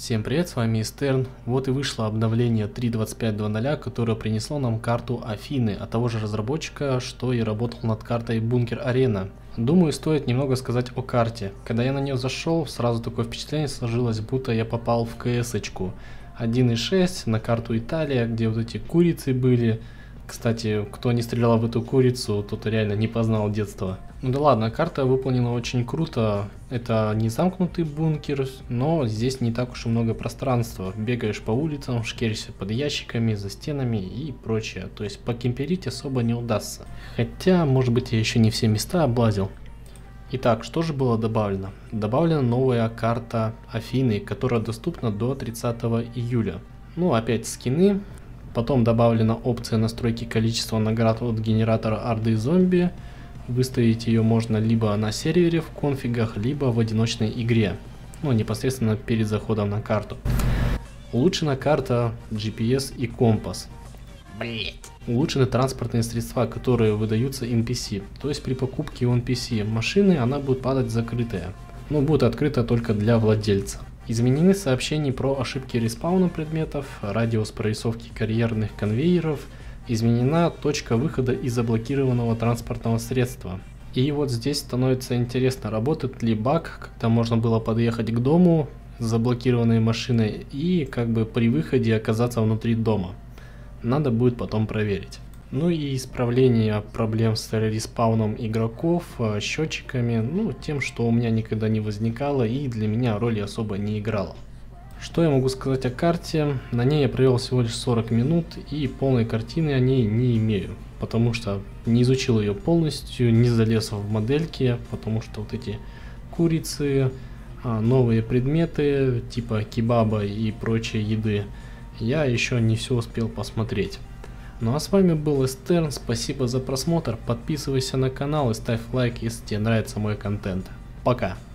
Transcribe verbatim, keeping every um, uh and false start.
Всем привет, с вами Истерн. Вот и вышло обновление три точка двадцать пять точка ноль, которое принесло нам карту Афины от того же разработчика, что и работал над картой Бункер Арена. Думаю, стоит немного сказать о карте. Когда я на нее зашел, сразу такое впечатление сложилось, будто я попал в КС-очку. один и шесть на карту Италия, где вот эти курицы были. Кстати, кто не стрелял в эту курицу, тот реально не познал детства. Ну да ладно, карта выполнена очень круто. Это не замкнутый бункер, но здесь не так уж и много пространства. Бегаешь по улицам, шкеришься под ящиками, за стенами и прочее. То есть покемперить особо не удастся. Хотя, может быть, я еще не все места облазил. Итак, что же было добавлено? Добавлена новая карта Афины, которая доступна до тридцатого июля. Ну, опять скины. Потом добавлена опция настройки количества наград от генератора орды зомби. Выставить ее можно либо на сервере в конфигах, либо в одиночной игре. Ну, непосредственно перед заходом на карту. Улучшена карта джи пи эс и компас. Блять. Улучшены транспортные средства, которые выдаются эн пи си. То есть при покупке у эн пи си машины она будет падать закрытая. Но будет открыта только для владельца. Изменены сообщения про ошибки респауна предметов, радиус прорисовки карьерных конвейеров, изменена точка выхода из заблокированного транспортного средства. И вот здесь становится интересно, работает ли баг, когда можно было подъехать к дому с заблокированной машиной и как бы при выходе оказаться внутри дома. Надо будет потом проверить. Ну и исправление проблем с респауном игроков, счетчиками, ну тем, что у меня никогда не возникало и для меня роли особо не играло. Что я могу сказать о карте? На ней я провел всего лишь сорок минут и полной картины о ней не имею, потому что не изучил ее полностью, не залез в модельки, потому что вот эти курицы, новые предметы типа кебаба и прочей еды я еще не все успел посмотреть. Ну а с вами был Истерн, спасибо за просмотр, подписывайся на канал и ставь лайк, если тебе нравится мой контент. Пока!